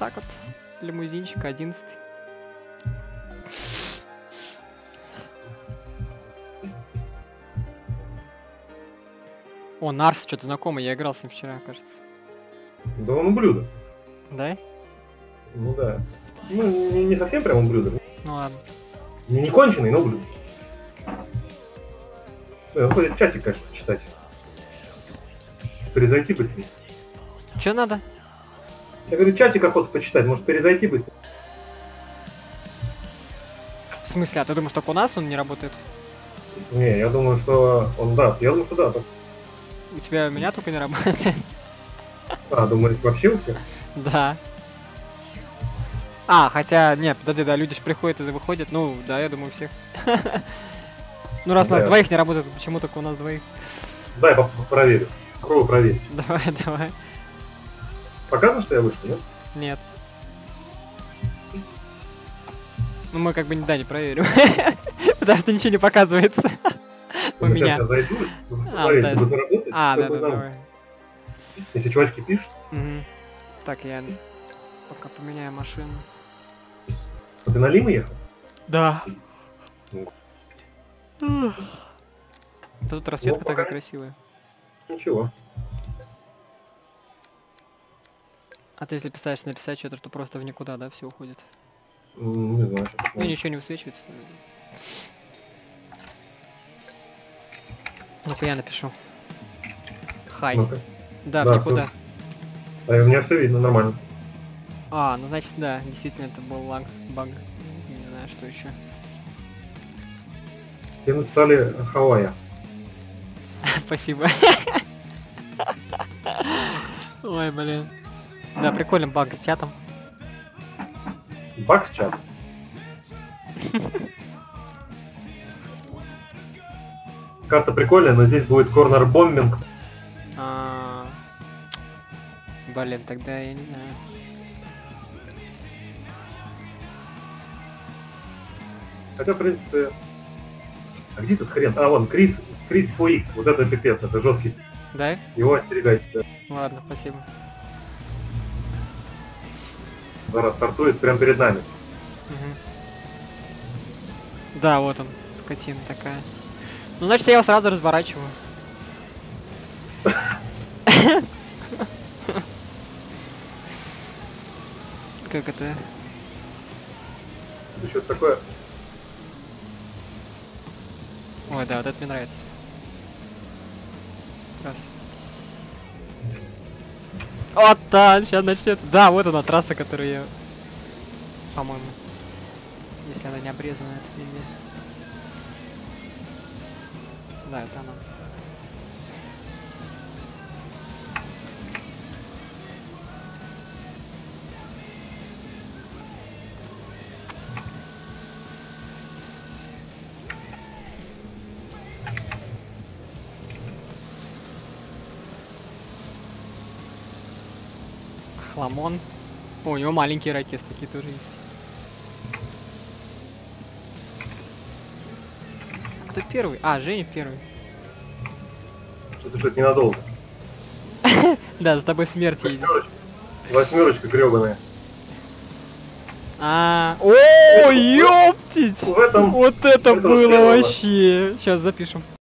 так вот. Лимузинчик 11. О, Нарс, что-то знакомый, я играл с ним вчера, кажется. Да он ублюдок. Да? Ну да. Ну, не совсем прям ублюдок. Ну ладно. Не конченый, но ублюдок. Он ходит чатик, конечно, почитать. Перезайти быстрее. Че надо? Я говорю, чатик охота почитать, может перезайти быстрее. В смысле, а ты думаешь, только у нас он не работает? Не, я думаю, что он да. Я думаю, что да. У тебя у меня только не работает? А, думаешь, вообще у всех? Да. А, хотя, нет, подожди, да, люди ж приходят и выходят. Ну, да, я думаю, у всех. Ну, раз у нас Да. двоих не работает, почему только у нас двоих? Дай проверю. Попробую проверить. Давай, давай. Показано, что я вышел, нет? Нет. Ну, мы как бы, да, не проверим. Потому что ничего не показывается. У Ну, сейчас меня. я зайду, А, посмотри, да. если заработает. А, то да, да, потом. давай. Если чувачки пишут, Мгм. Так, я пока поменяю машину. то ты на Лиму ехал? Да. Ну. Тут расцветка пока такая не- красивая. Ничего. А ты если писаешь написать что-то, что просто в никуда, да, все уходит? Не знаю, что Ну такое. ничего не высвечивается. Ну-ка я напишу. Хай. Ну-ка. Да, в Да, никуда. А у меня все видно нормально. А, ну значит, да, действительно это был баг. Не знаю, что еще. Тебе написали Хавайя. Спасибо. Ой, блин. Да, прикольный баг с чатом. Бакс чат. Карта прикольная, но здесь будет корнер-бомбинг. А, блин, тогда я не знаю. Хотя, в принципе... А где этот хрен? А, вон, Крис FX. Вот это пипец, это жесткий. Да? Его остерегайся. Да. Ладно, спасибо. Зараз стартует прямо перед нами. Мгм. Да, вот он, скотина такая. Ну, значит, я его сразу разворачиваю. Как это? Это что-то такое. Ой, да, вот это мне нравится. Раз. Вот, да, сейчас начнет. Да, вот она трасса, которую я... По-моему. Если она не обрезана, это не мне. Да, это она. Хламон. О, у него маленькие ракеты такие тоже есть. Кто первый? А, Женя первый. Что-то ненадолго. Да, за тобой смерть едет. Восьмерочка гребаная. О, ёптить! В этом... Вот это этого было первого. вообще. Сейчас запишем.